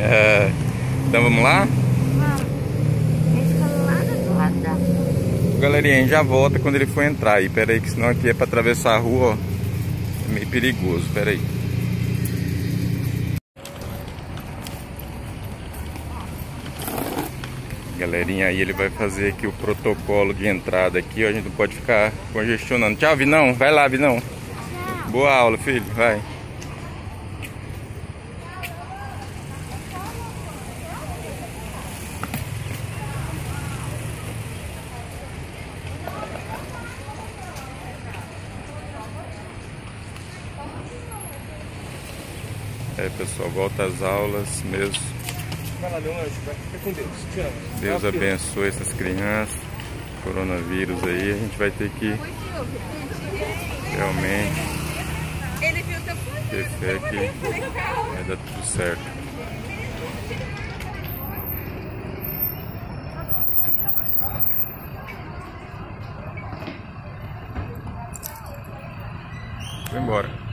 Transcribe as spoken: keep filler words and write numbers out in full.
É, então vamos lá? Vamos. Ele fica lá do outro lado da rua. Galerinha, a gente já volta quando ele for entrar aí. Pera aí, que senão aqui é pra atravessar a rua, ó. É meio perigoso, pera aí. Galerinha, aí ele vai fazer aqui o protocolo de entrada aqui, ó. A gente não pode ficar congestionando. Tchau, Vinão. Vai lá, Vinão. Tchau. Boa aula, filho. Vai. É, pessoal, volta às aulas mesmo. Vai lá, meu anjo, vai ficar com Deus. Te amo. Deus abençoe essas crianças. Coronavírus aí, a gente vai ter que realmente ter fé que vai dar tudo certo. Vou embora.